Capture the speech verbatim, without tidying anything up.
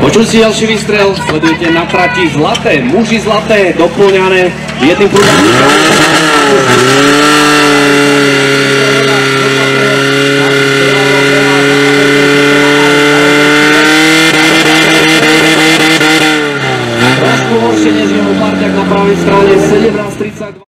Počuť si ďalší výstrel, sledujete na trati zlaté, muži zlaté, doplňané jedným prúdom. Trošku horšie než jeho parťák na pravej strane, sedemnásť tridsaťdva.